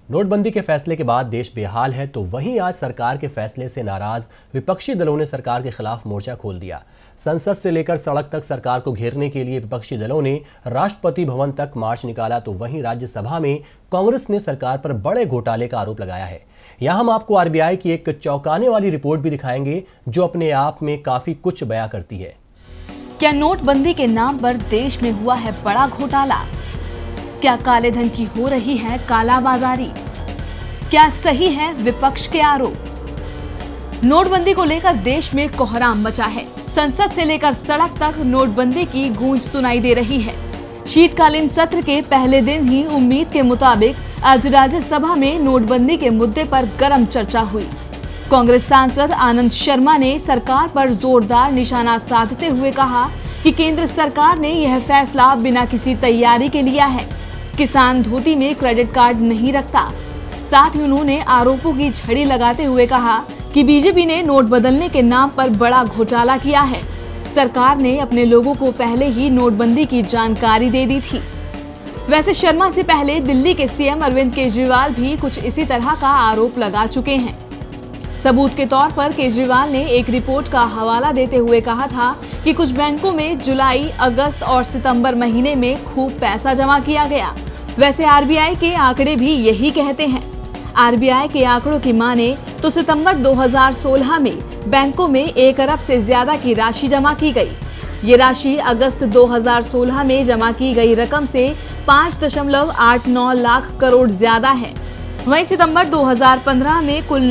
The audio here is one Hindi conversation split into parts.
नोटबंदी के फैसले के बाद देश बेहाल है, तो वहीं आज सरकार के फैसले से नाराज विपक्षी दलों ने सरकार के खिलाफ मोर्चा खोल दिया। संसद से लेकर सड़क तक सरकार को घेरने के लिए विपक्षी दलों ने राष्ट्रपति भवन तक मार्च निकाला, तो वहीं राज्यसभा में कांग्रेस ने सरकार पर बड़े घोटाले का आरोप लगाया है। यहाँ हम आपको आरबीआई की एक चौंकाने वाली रिपोर्ट भी दिखाएंगे, जो अपने आप में काफी कुछ बयां करती है। क्या नोटबंदी के नाम पर देश में हुआ है बड़ा घोटाला? क्या काले धन की हो रही है कालाबाजारी? क्या सही है विपक्ष के आरोप? नोटबंदी को लेकर देश में कोहराम मचा है। संसद से लेकर सड़क तक नोटबंदी की गूंज सुनाई दे रही है। शीतकालीन सत्र के पहले दिन ही उम्मीद के मुताबिक आज राज्यसभा में नोटबंदी के मुद्दे पर गर्म चर्चा हुई। कांग्रेस सांसद आनंद शर्मा ने सरकार पर जोरदार निशाना साधते हुए कहा कि केंद्र सरकार ने यह फैसला बिना किसी तैयारी के लिया है। किसान धोती में क्रेडिट कार्ड नहीं रखता। साथ ही उन्होंने आरोपों की झड़ी लगाते हुए कहा कि बीजेपी ने नोट बदलने के नाम पर बड़ा घोटाला किया है। सरकार ने अपने लोगों को पहले ही नोटबंदी की जानकारी दे दी थी। वैसे शर्मा से पहले दिल्ली के सीएम अरविंद केजरीवाल भी कुछ इसी तरह का आरोप लगा चुके हैं। सबूत के तौर पर केजरीवाल ने एक रिपोर्ट का हवाला देते हुए कहा था कि कुछ बैंकों में जुलाई, अगस्त और सितंबर महीने में खूब पैसा जमा किया गया। वैसे आरबीआई के आंकड़े भी यही कहते हैं। आरबीआई के आंकड़ों की माने तो सितंबर 2016 में बैंकों में 1 अरब से ज्यादा की राशि जमा की गई। ये राशि अगस्त 2016 में जमा की गई रकम से 5.89 लाख करोड़ ज्यादा है। वहीं सितंबर 2015 में कुल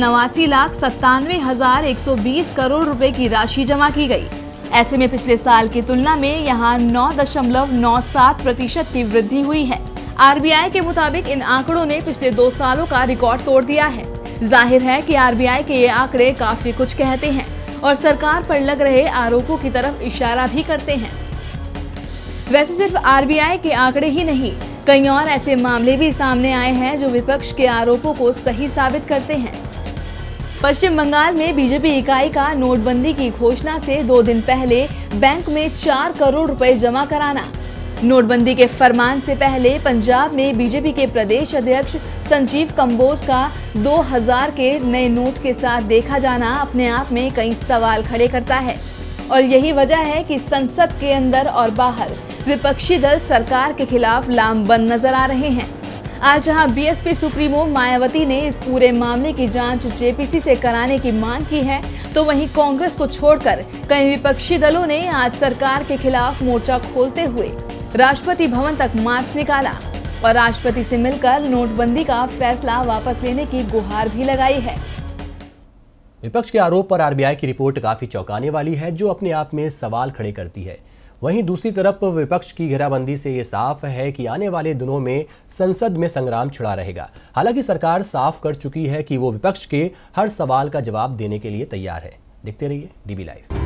89,97,120 करोड़ रुपए की राशि जमा की गई। ऐसे में पिछले साल की तुलना में यहाँ 9.97% की वृद्धि हुई है। आरबीआई के मुताबिक इन आंकड़ों ने पिछले 2 सालों का रिकॉर्ड तोड़ दिया है। जाहिर है कि आरबीआई के ये आंकड़े काफी कुछ कहते हैं और सरकार पर लग रहे आरोपों की तरफ इशारा भी करते हैं। वैसे सिर्फ आरबीआई के आंकड़े ही नहीं, कई और ऐसे मामले भी सामने आए हैं जो विपक्ष के आरोपों को सही साबित करते हैं। पश्चिम बंगाल में बीजेपी इकाई का नोटबंदी की घोषणा से 2 दिन पहले बैंक में 4 करोड़ रुपए जमा कराना। नोटबंदी के फरमान से पहले पंजाब में बीजेपी के प्रदेश अध्यक्ष संजीव कंबोज का 2000 के नए नोट के साथ देखा जाना अपने आप में कई सवाल खड़े करता है। और यही वजह है कि संसद के अंदर और बाहर विपक्षी दल सरकार के खिलाफ लामबंद नजर आ रहे हैं। आज जहां बीएसपी सुप्रीमो मायावती ने इस पूरे मामले की जांच जेपीसी से कराने की मांग की है, तो वहीं कांग्रेस को छोड़कर कई विपक्षी दलों ने आज सरकार के खिलाफ मोर्चा खोलते हुए राष्ट्रपति भवन तक मार्च निकाला और राष्ट्रपति से मिलकर नोटबंदी का फैसला वापस लेने की गुहार भी लगाई है। विपक्ष के आरोप पर आरबीआई की रिपोर्ट काफी चौंकाने वाली है, जो अपने आप में सवाल खड़े करती है। वहीं दूसरी तरफ विपक्ष की घेराबंदी से ये साफ है कि आने वाले दिनों में संसद में संग्राम छिड़ा रहेगा। हालांकि सरकार साफ कर चुकी है कि वो विपक्ष के हर सवाल का जवाब देने के लिए तैयार है। देखते रहिए डीबी लाइव।